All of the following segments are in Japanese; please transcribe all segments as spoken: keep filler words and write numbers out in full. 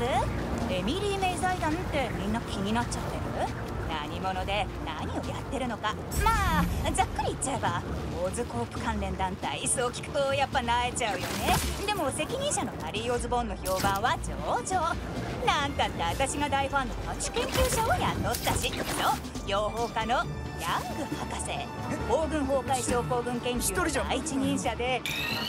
エミリー・メイ財団ってみんな気になっちゃってる？何者で何をやってるのか。まあざっくり言っちゃえばオズコープ関連団体。そう聞くとやっぱなえちゃうよね。でも責任者のハリー・オズボーンの評判は上々。なんたって私が大ファンのハチ研究者を雇ったし、そう養蜂家のヤング博士。黄群崩壊症候群研究の第一人者で。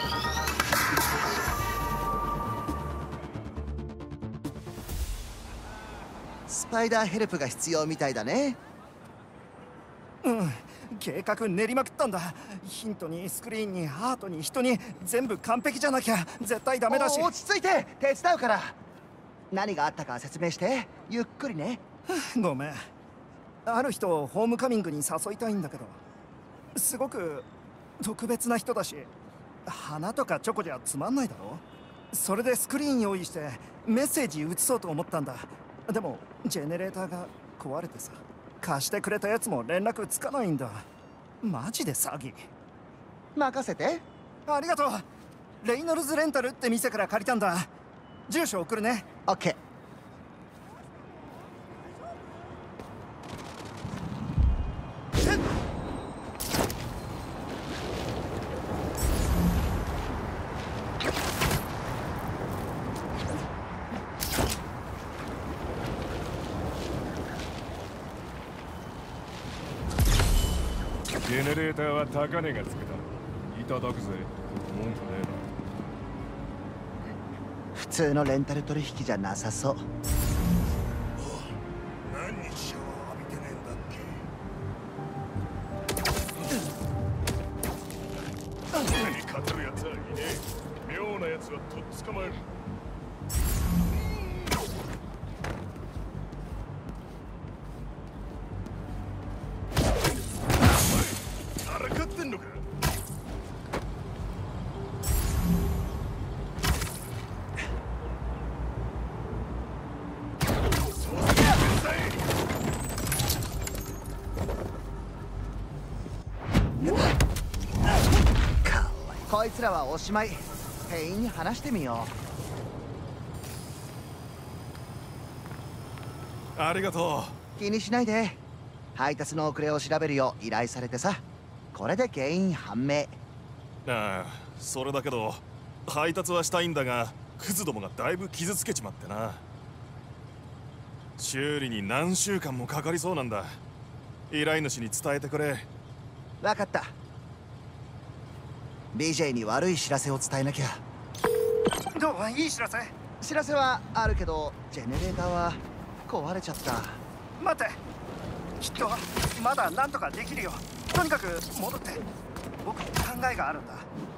スパイダーヘルプが必要みたいだね。 うん、計画練りまくったんだ。ヒントにスクリーンにハートに人に全部完璧じゃなきゃ絶対ダメだし。 落ち着いて、手伝うから。何があったか説明して、ゆっくりね。 ごめん。ある人をホームカミングに誘いたいんだけど、すごく特別な人だし、花とかチョコじゃつまんないだろ。それでスクリーン用意してメッセージ移そうと思ったんだ。でもジェネレーターが壊れてさ、貸してくれたやつも連絡つかないんだ。マジで詐欺。 任せて。 ありがとう。レイノルズレンタルって店から借りたんだ。住所送るね。 オッケー。 ジェネレーターは高値がつくだろう。いただくぜ。文句ねえな。 普通のレンタル取引じゃなさそう。 何日シャワー浴びてねえんだっけ。何に勝てるやつはいねえ。妙なやつはとっ捕まえる。 こいつらはおしまい。店員に話してみよう。ありがとう。気にしないで。配達の遅れを調べるよう依頼されてさ。これで原因判明。 ああ、それだけど配達はしたいんだが、クズどもがだいぶ傷つけちまってな。修理に何週間もかかりそうなんだ。依頼主に伝えてくれ。 分かった。ビージェー に悪い知らせを伝えなきゃ。 どう？いい知らせ？ 知らせはあるけど、ジェネレーターは壊れちゃった。 待って、きっとまだなんとかできるよ。とにかく戻って。僕考えがあるんだ。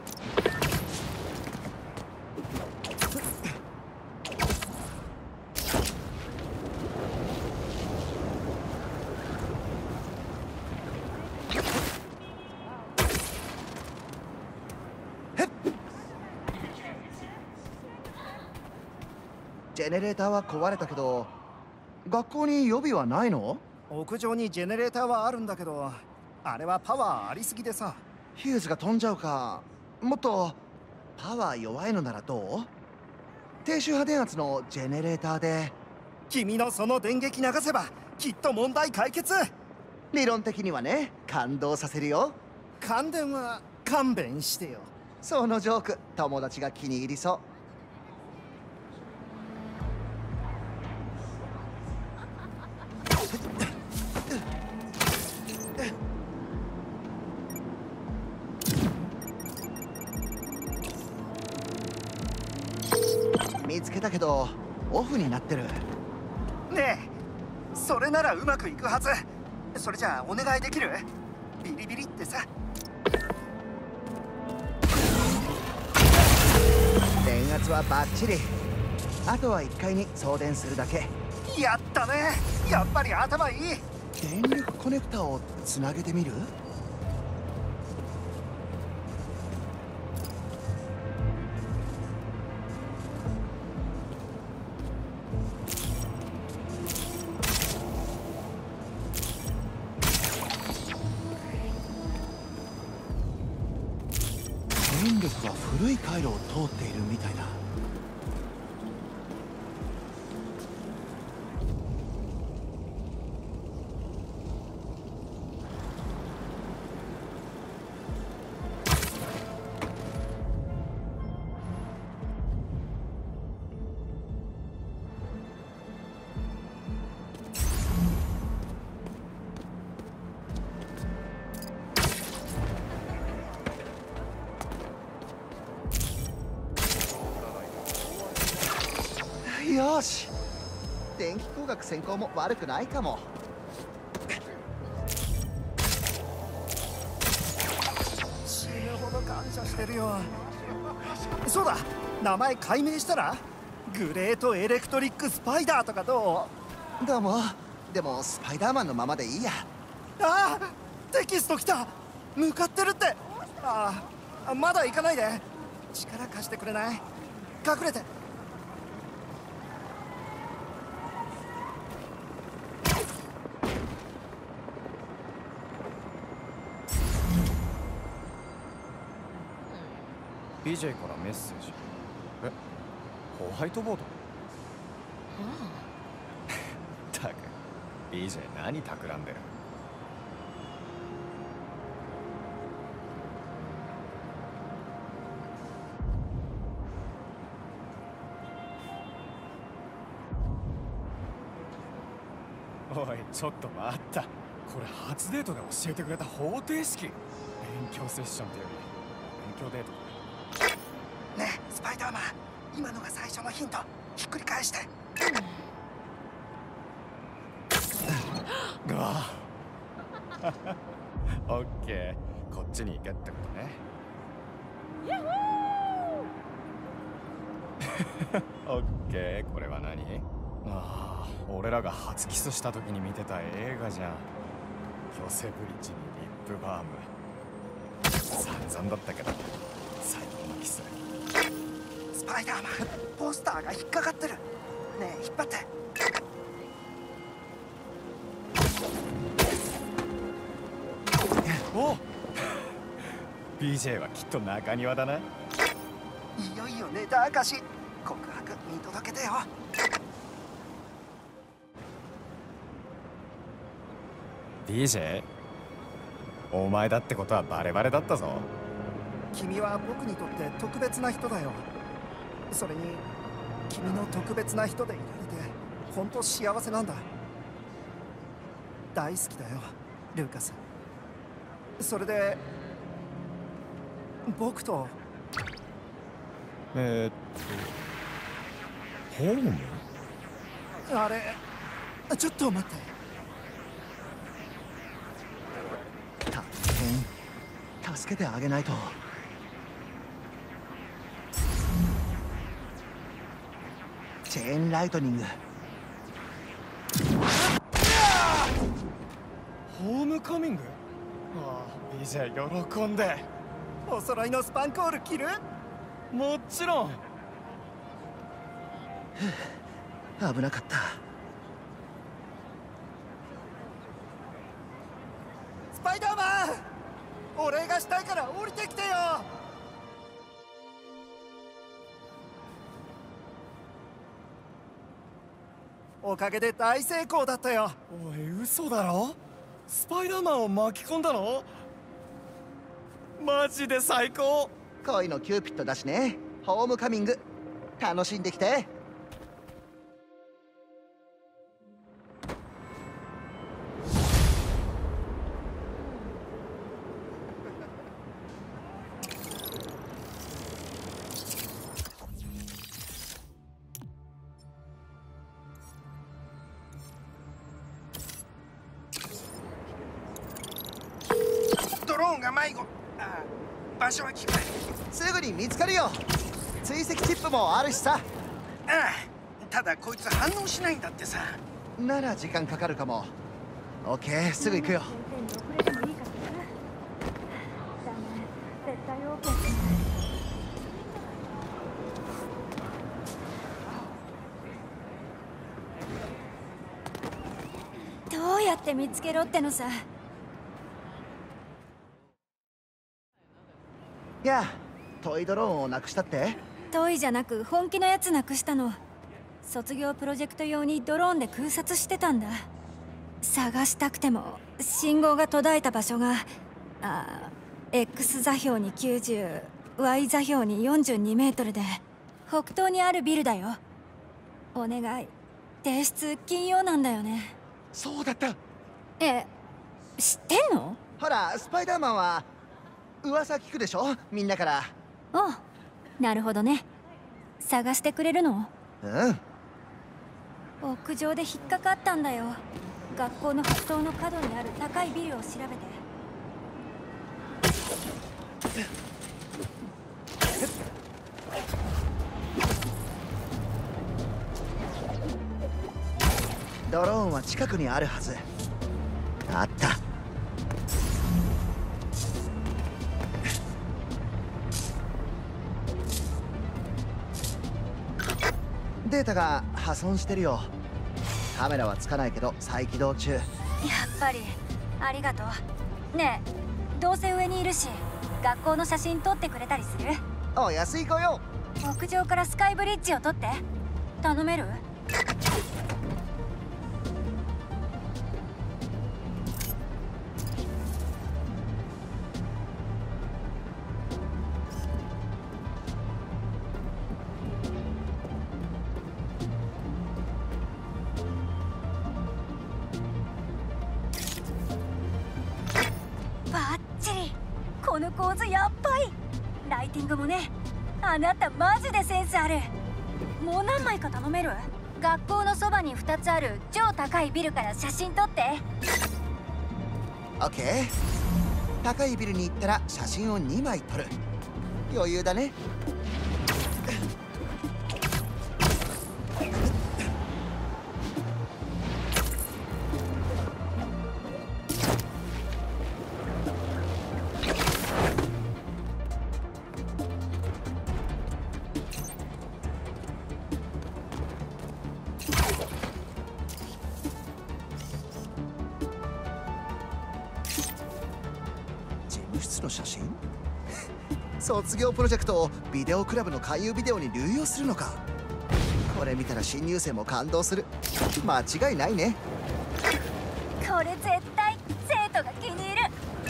ジェネレーターは壊れたけど、学校に予備はないの？ 屋上にジェネレーターはあるんだけど、あれはパワーありすぎでさ。 ヒューズが飛んじゃうか。もっとパワー弱いのならどう？低周波電圧のジェネレーターで。 君のその電撃流せばきっと問題解決。 理論的にはね、感動させるよ。 感電は勘弁してよ。 そのジョーク、友達が気に入りそう。見つけたけどオフになってる。 ねえ、それならうまくいくはず。それじゃあお願いできる？ビリビリってさ。 電圧はバッチリ。あとはいっかいに送電するだけ。 やったね。やっぱり頭いい。 電力コネクタをつなげてみる？電力が古い回路を通っているみたいだ。 よし、電気工学専攻も悪くないかも。 死ぬほど感謝してるよ。そうだ、名前改名したらグレートエレクトリックスパイダーとかどう？ どうも。でもスパイダーマンのままでいいや。 ああ、テキスト来た。向かってるって。ああ、まだ行かないで。力貸してくれない？隠れて。 ビージェー からメッセージ。え、ホワイトボード？ったく ビージェー 何企んでる。おい、ちょっと待った。これ初デートで教えてくれた方程式。勉強セッションってより勉強デート。 ねえスパイダーマン、今のが最初のヒント。ひっくり返して。 うわオッケー、こっちに行けってことね。オッケー、これは何？ああ、俺らが初キスした時に見てた映画じゃん。ヨセブリッジにリップバーム。散々だったけど最高のキス。 スパイダーマン、ポスターが引っかかってる。ねえ引っ張って。 おビージェー はきっと中庭だな。 いよいよネタ明かし。告白見届けてよ。 ビージェー、 お前だってことはバレバレだったぞ。 君は僕にとって特別な人だよ。それに君の特別な人でいられて本当幸せなんだ。大好きだよルーカス。それで僕とえー、っとホーム？ あれちょっと待って。 大変、助けてあげないと。チェーンライトニング。 ホームカミング？ああ、ビージェー 喜んで。 お揃いのスパンコール着る？ もちろん。 危なかった。 スパイダーマン、お礼がしたいから降りてきてよ。おかげで大成功だったよ。 おい、嘘だろ？スパイダーマンを巻き込んだの？マジで最高。 恋のキューピッドだしね。ホームカミング楽しんできて。 ドローンが迷子。ああ、場所は聞こえ。 すぐに見つかるよ。追跡チップもあるしさ。 ああ、ただこいつ反応しないんだってさ。 なら時間かかるかも。オッケー、すぐ行くよ。 どうやって見つけろってのさ。 いや、トイドローンをなくしたって？ トイじゃなく本気のやつなくしたの。卒業プロジェクト用にドローンで空撮してたんだ。探したくても信号が途絶えた場所があ X 座標にきゅうじゅう、Y 座標によんじゅうにメートルで北東にあるビルだよ。お願い、提出金曜なんだよね。 そうだった。 え、知ってんの？ ほら、スパイダーマンは噂聞くでしょ、みんなから。 おう、なるほどね。探してくれるの？ うん、 屋上で引っかかったんだよ。学校の発棟の角にある高いビルを調べて。 ドローンは近くにあるはず。あった。データが破損してるよ。カメラはつかないけど再起動中。 やっぱりありがとう。ねえ、どうせ上にいるし学校の写真撮ってくれたりする？ お安い子よ。 屋上からスカイブリッジを撮って頼める？この構図やっばい。ライティングもね。あなたマジでセンスある。もう何枚か頼める？学校のそばにふたつある超高いビルから写真撮って。 オッケー。高いビルに行ったら写真をにまい撮る。余裕だね。室の写真卒業プロジェクトをビデオクラブの勧誘ビデオに流用するのか。これ見たら新入生も感動する。間違いないね。 これ絶対生徒が気に入る。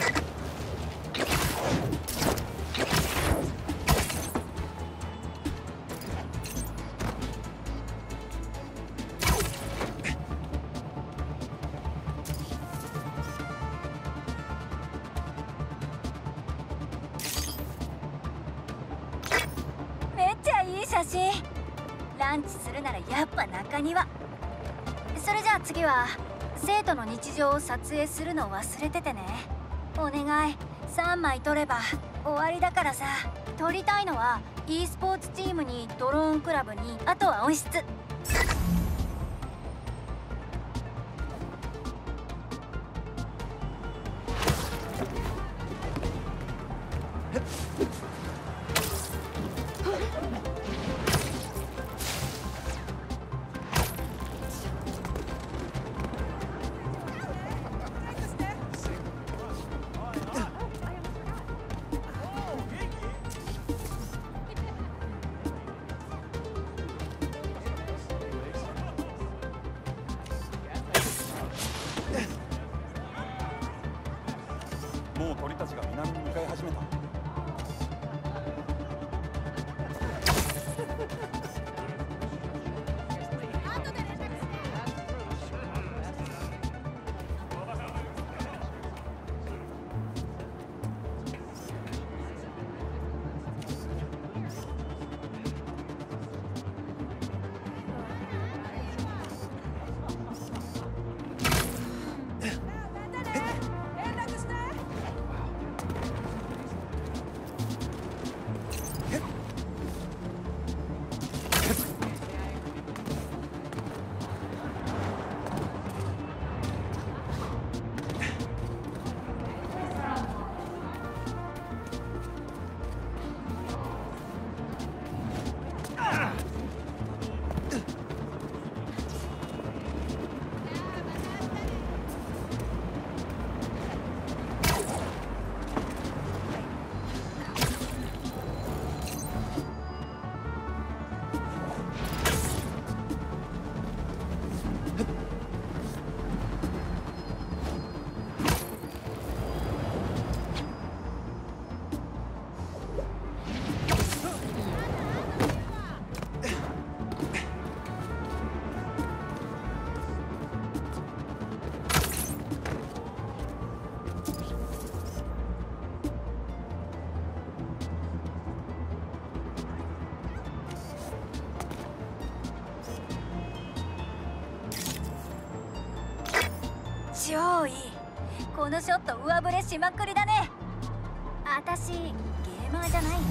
写真。ランチするならやっぱ中庭。それじゃあ次は生徒の日常を撮影するの忘れててね。お願い、さんまい撮れば終わりだからさ。撮りたいのは e スポーツチームにドローンクラブに、あとは温室。 もう鳥たちが南に向かい始めた。 超いい。このショット上振れしまくりだね。あたしゲーマーじゃないよ。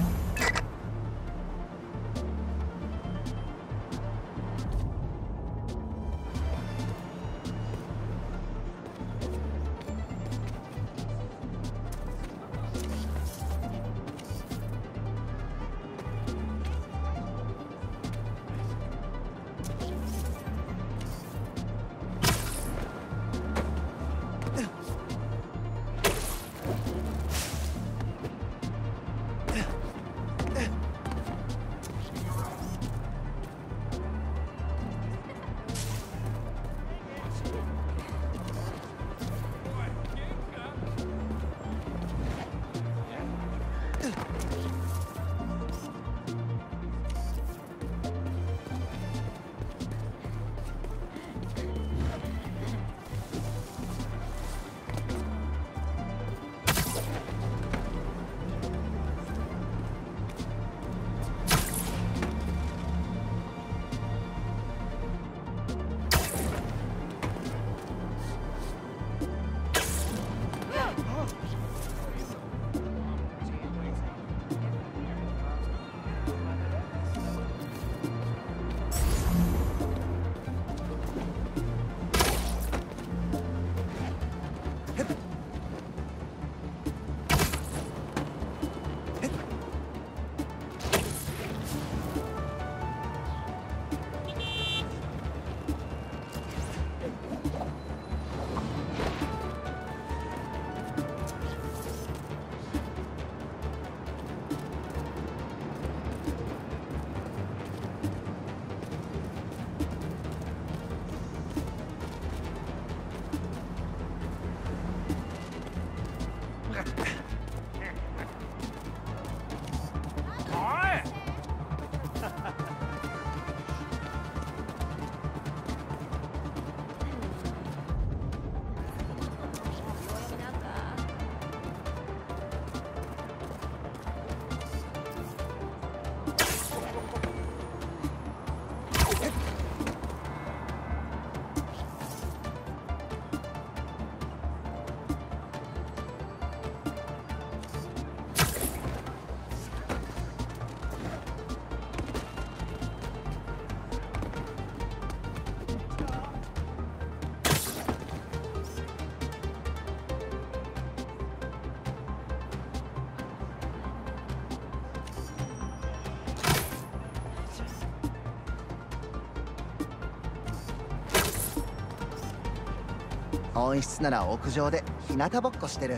温室なら屋上で日向ぼっこしてる。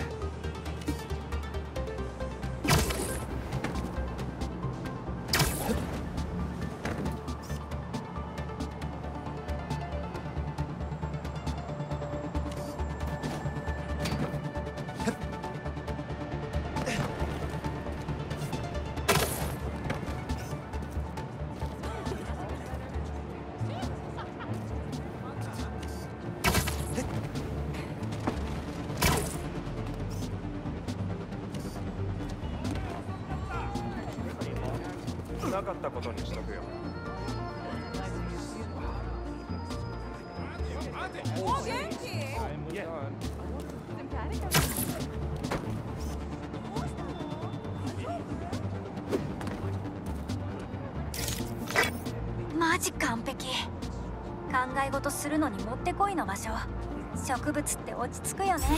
なかったことにしとくよ。 お元気？ マジ完璧。考え事するのにもってこいの場所。植物って落ち着くよね。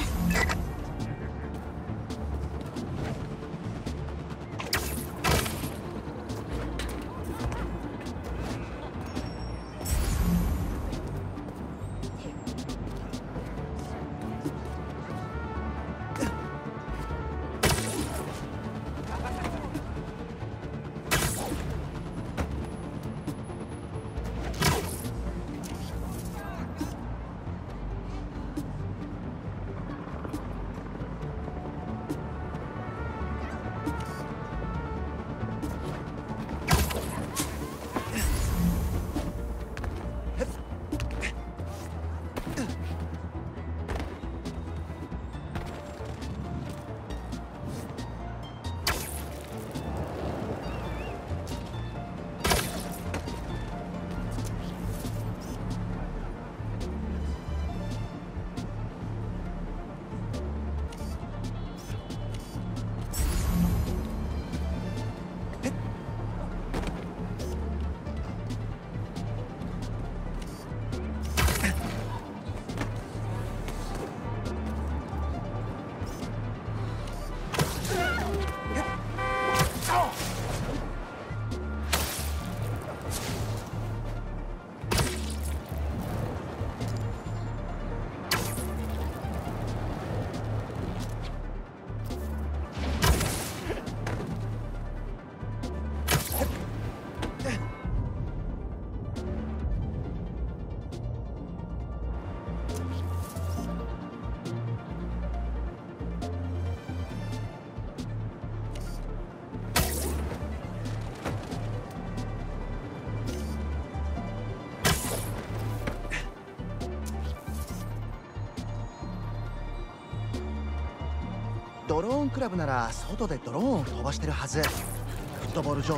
ドローンクラブなら外でドローンを飛ばしてるはず。フットボール場？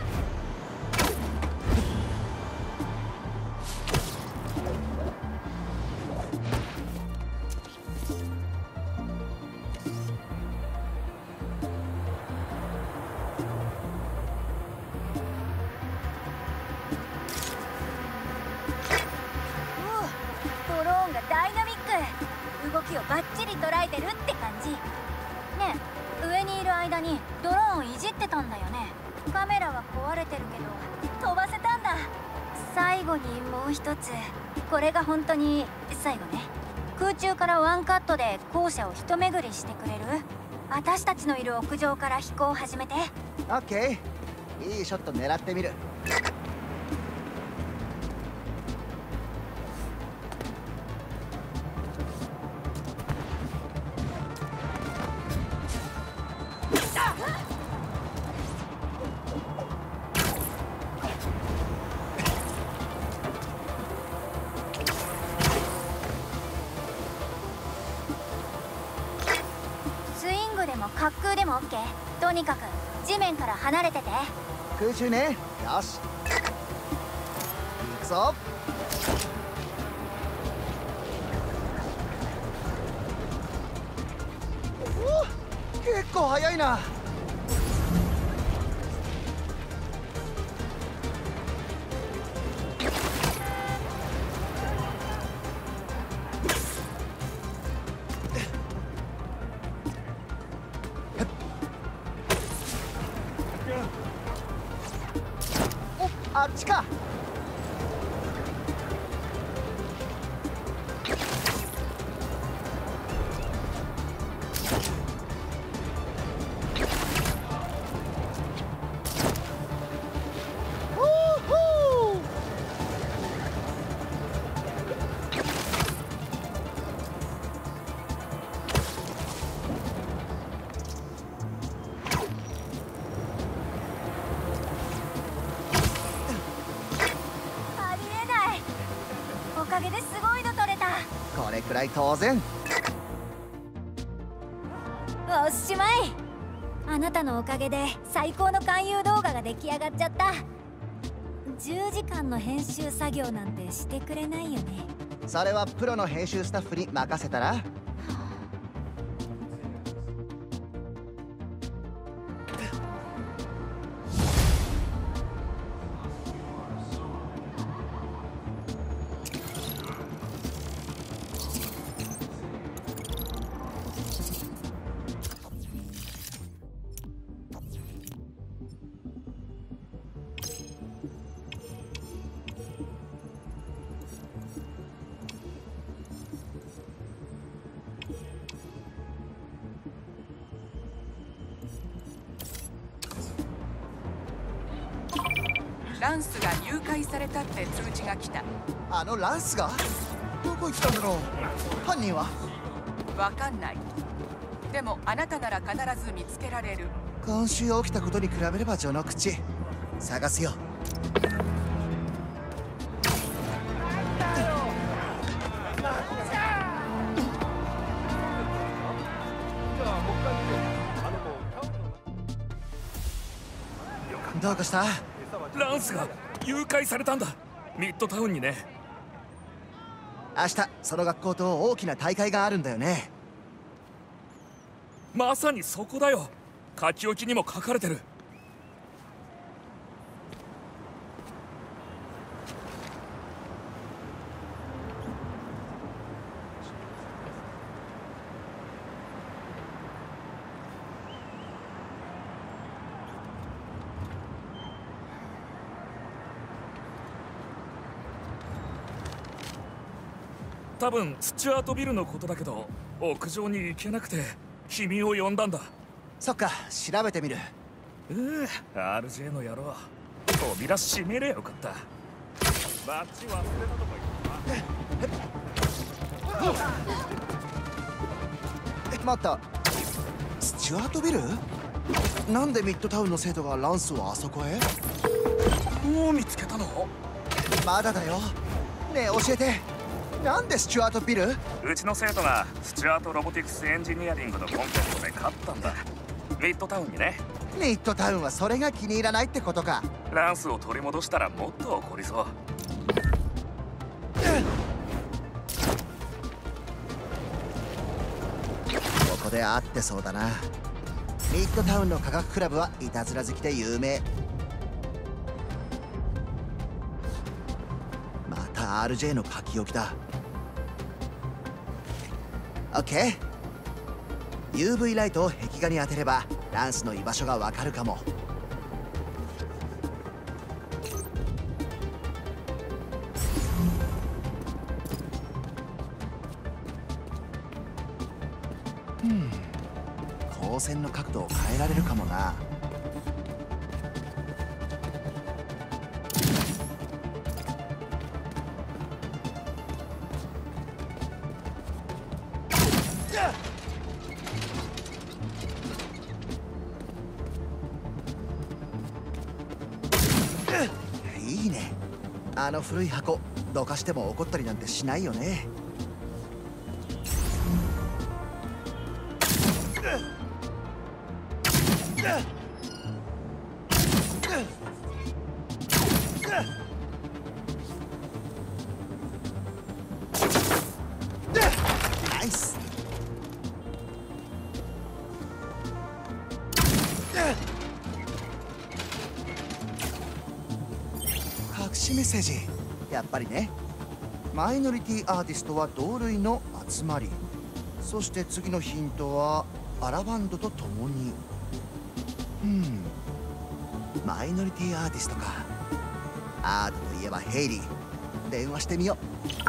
ドローンがダイナミック。動きをバッチリ捉えてるって感じね。え、上にいる間にドローンいじってたんだよね。カメラは壊れてるけど飛ばせたんだ。最後にもう一つ、これが本当に最後ね。空中からワンカットで校舎を一巡りしてくれる？私たちのいる屋上から飛行を始めて。 オッケー、いいショット狙ってみる。 滑空でも オーケー。 とにかく地面から離れてて。 空中ね。よし、行くぞ。お、結構速いな。あっちか。 おかげですごいの撮れた。 これくらい当然。 おしまい。あなたのおかげで最高の勧誘動画が出来上がっちゃった。じゅうじかんの編集作業なんてしてくれないよね。 それはプロの編集スタッフに任せたら。 ランスが誘拐されたって通知が来た。 あのランスがどこ行ったんだろう。犯人はわかんない。でもあなたなら必ず見つけられる。 今週起きたことに比べれば序の口。探すよ。どうかした？ ランスが誘拐されたんだ。ミッドタウンにね。 明日その学校と大きな大会があるんだよね。 まさにそこだよ。書き置きにも書かれてる。多分スチュアートビルのことだけど、屋上に行けなくて君を呼んだんだ。 そっか、調べてみる。 うう、アールジェー の野郎、扉閉めれよかった。バッジ忘れたとか言った。待った、スチュアートビル？なんでミッドタウンの生徒がランスをあそこへ？ もう見つけたの？ まだだよ。ねえ教えて。 なんでスチュアート・ビル？ うちの生徒がスチュアート・ロボティクス・エンジニアリングのコンテストで勝ったんだ。ミッドタウンにね。 ミッドタウンはそれが気に入らないってことか。 ランスを取り戻したらもっと怒りそう。 ここで会ってそうだな。ミッドタウンの科学クラブはいたずら好きで有名。また アールジェー の書き置きだ。 OK。 ユーブイ ライトを壁画に当てればランスの居場所がわかるかも。うん光線の角度を変えられるかもな。いいね。あの古い箱どかしても怒ったりなんてしないよね。ナイス。隠しメッセージ。やっぱりね。マイノリティアーティストは同類の集まり。そして次のヒントはアラバンドと共に。うんマイノリティアーティストか。アートといえばヘイリー。電話してみよ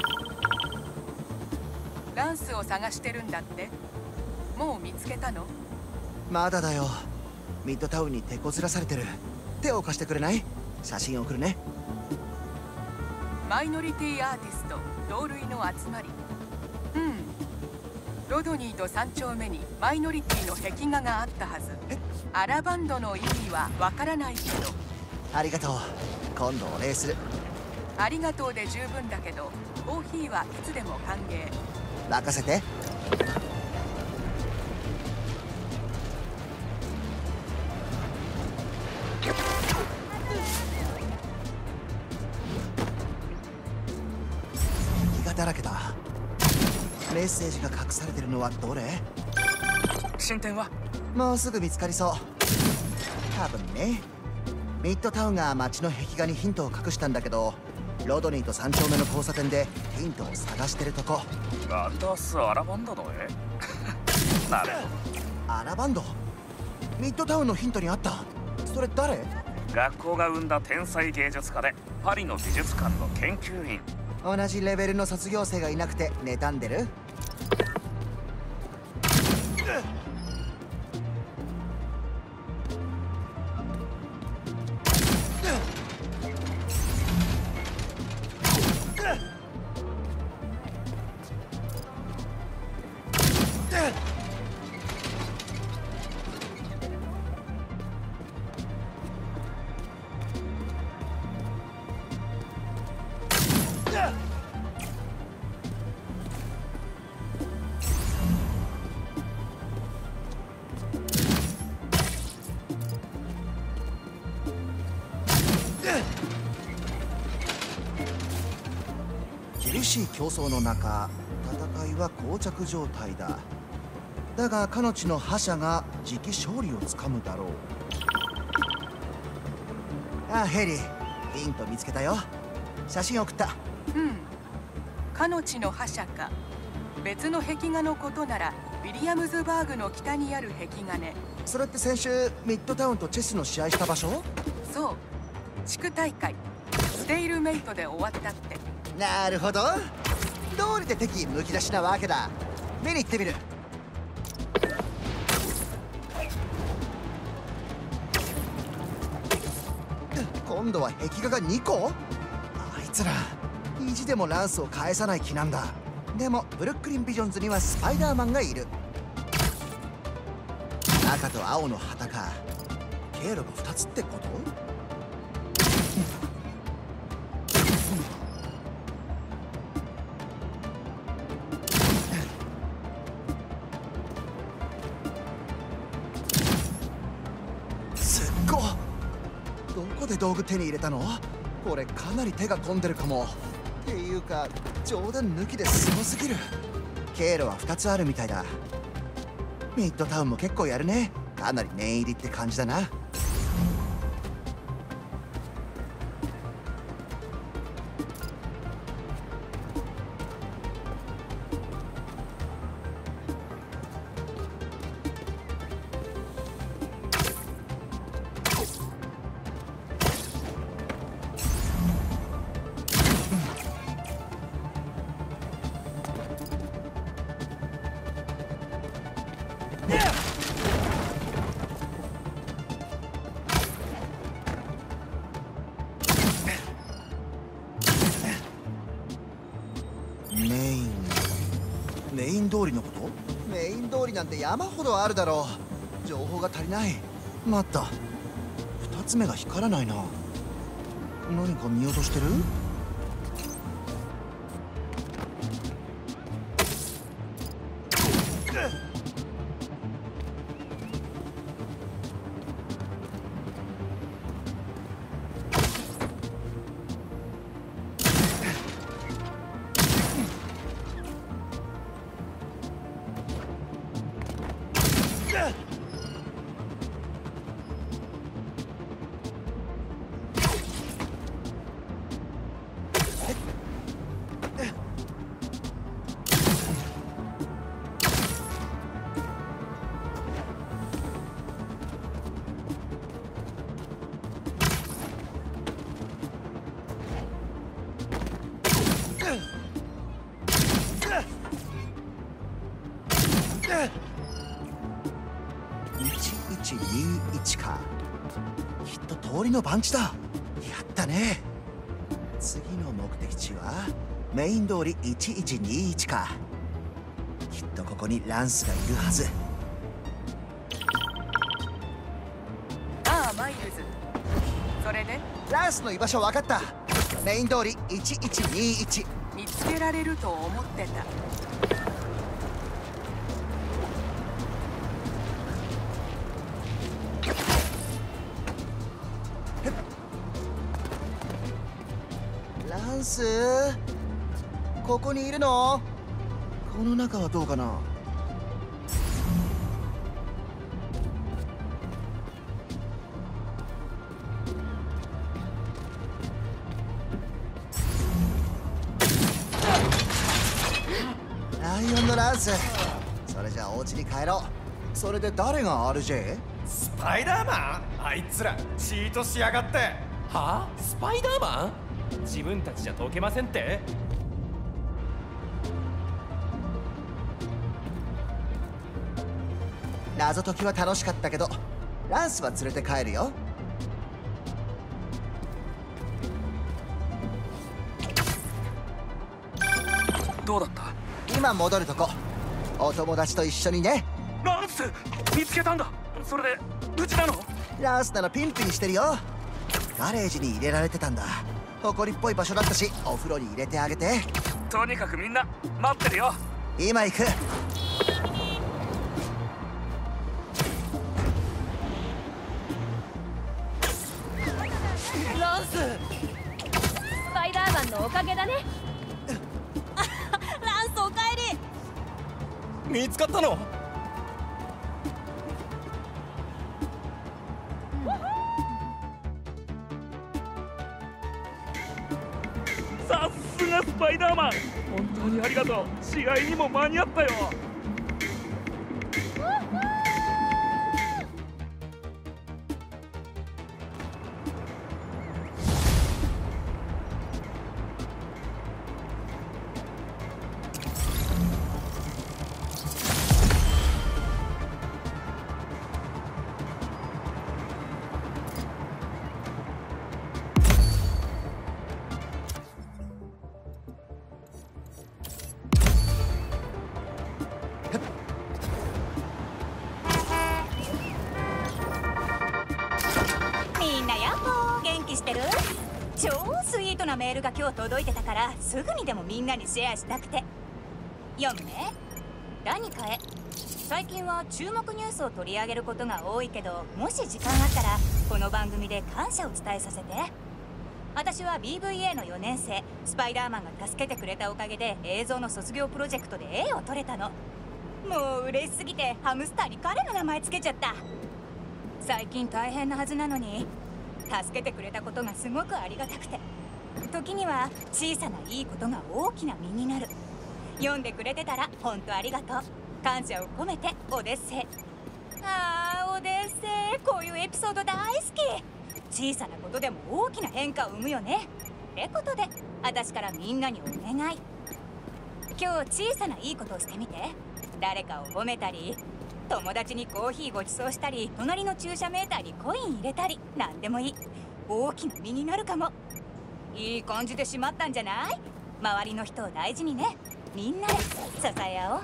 う。ランスを探してるんだって。もう見つけたの？ まだだよ。ミッドタウンに手こずらされてる。手を貸してくれない？写真送るね。 マイノリティアーティスト同類の集まり。うんロドニーと三丁目にマイノリティの壁画があったはず。アラバンドの意味はわからないけど。 ありがとう。今度お礼する。 ありがとうで十分だけどコーヒーはいつでも歓迎。 任せて。壁画だらけだ。メッセージが隠されてるのはどれ？ 進展は？ もうすぐ見つかりそう。多分ね。ミッドタウンが街の壁画にヒントを隠したんだけど、ロドニーと三丁目の交差点でヒントを探してるとこ。 アンダース・アラバンドの絵なるほど。アラバンド？ミッドタウンのヒントにあった。それ誰？ 学校が生んだ天才芸術家でパリの美術館の研究員。 同じレベルの卒業生がいなくて妬んでる？厳しい競争の中、戦いは膠着状態だ。だが彼女の覇者が次期勝利をつかむだろう。ああヘイリー、ヒント見つけたよ。写真送った。 うん彼女の覇者か。別の壁画のことならウィリアムズバーグの北にある壁画ね。 それって先週ミッドタウンとチェスの試合した場所？ そう地区大会ステイルメイトで終わったって。 なるほど。どうりで敵むき出しなわけだ。見に行ってみる。今度は壁画がにこ？あいつら意地でもランスを返さない気なんだ。でもブルックリンビジョンズにはスパイダーマンがいる。赤と青の旗か。経路がふたつってこと？ 道具手に入れたの？これかなり手が込んでるかも。っていうか冗談抜きですごすぎる。経路はふたつあるみたいだ。ミッドタウンも結構やるね。かなり念入りって感じだな。メインメイン通りのこと？メイン通りなんて山ほどあるだろう。情報が足りない。待った、ふたつめが光らないな。何か見落としてる？いちいちにいちか。きっと通りの番地だ。やったね。次の目的地はメイン通りいちいちにいちか。きっとここにランスがいるはず。 ああマイルズ、それでランスの居場所分かった。メイン通りいちいちにいち。 見つけられると思ってた。 ランス、ここにいるの？この中はどうかな？ライオンのランス。それじゃあお家に帰ろう。それで誰が アールジェー？ スパイダーマン？あいつらチートしやがって。 はあ？スパイダーマン？自分たちじゃ解けませんって？ 謎解きは楽しかったけどランスは連れて帰るよ。 どうだった？ 今戻るとこ。お友達と一緒にね。 ランス見つけたんだ。それで無事なの？ ランスならピンピンしてるよ。ガレージに入れられてたんだ。埃っぽい場所だったしお風呂に入れてあげて。 とにかくみんな待ってるよ。 今行く。 ランス、スパイダーマンのおかげだね。ランスおかえり。見つかったの？ さすがスパイダーマン、本当にありがとう。試合にも間に合ったよ。 超スイートなメールが今日届いてたからすぐにでもみんなにシェアしたくて。読むね。ダニカへ。最近は注目ニュースを取り上げることが多いけど、もし時間あったらこの番組で感謝を伝えさせて。私は ビーブイエー のよねん生。スパイダーマンが助けてくれたおかげで映像の卒業プロジェクトで エー を取れたの。もう嬉しすぎてハムスターに彼の名前つけちゃった。最近大変なはずなのに助けてくれたことがすごくありがたくて、時には小さないいことが大きな実になる。読んでくれてたら本当ありがとう。感謝を込めてオデッセイ。あーオデッセイ、こういうエピソード大好き。小さなことでも大きな変化を生むよね。ってことで私からみんなにお願い。今日小さないいことをしてみて。誰かを褒めたり、友達にコーヒーご馳走したり、隣の駐車メーターにコイン入れたり、何でもいい。大きな実になるかも。いい感じでしまったんじゃない？周りの人を大事にね。みんなで支え合おう。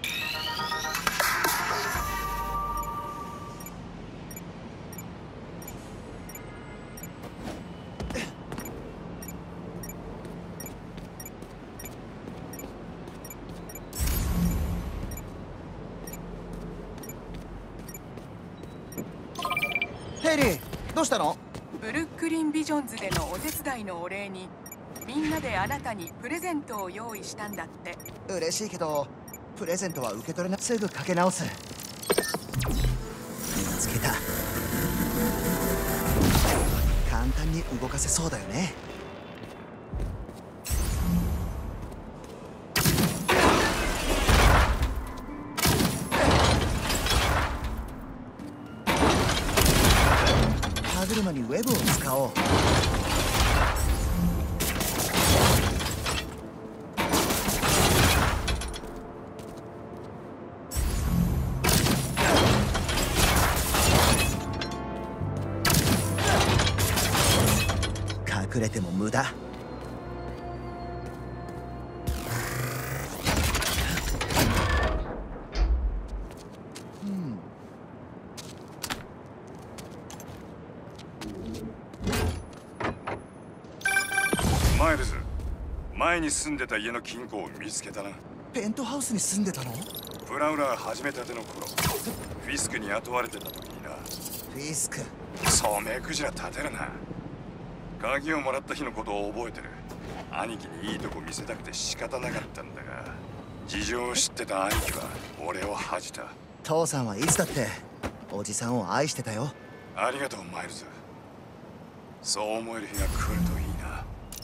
ヘイリー、どうしたの？ ブルックリンビジョンズでのお手伝いのお礼にみんなであなたにプレゼントを用意したんだって。 嬉しいけどプレゼントは受け取れな。すぐかけ直す。見つけた。簡単に動かせそうだよね。歯車にウェブを使おう。隠れても無駄。 マイルズ、前に住んでた家の金庫を見つけたな。 ペントハウスに住んでたの？ プラウラー始めたての頃、フィスクに雇われてた時にな。 フィスク、 そう目くじら立てるな。鍵をもらった日のことを覚えてる。兄貴にいいとこ見せたくて仕方なかったんだが、事情を知ってた兄貴は俺を恥じた。 父さんはいつだっておじさんを愛してたよ。 ありがとうマイルズ。そう思える日が来るといいな。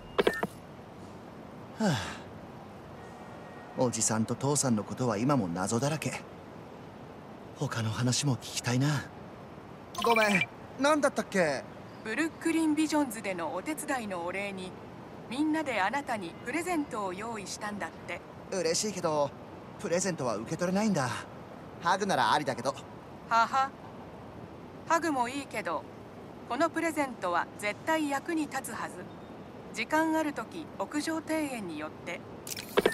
はあ、おじさんと父さんのことは今も謎だらけ。他の話も聞きたいな。ごめん、何だったっけ？ ブルックリンビジョンズでのお手伝いのお礼にみんなであなたにプレゼントを用意したんだって。 嬉しいけどプレゼントは受け取れないんだ。ハグならありだけど。 はは、ハグもいいけどこのプレゼントは絶対役に立つはず。時間あるとき屋上庭園によって。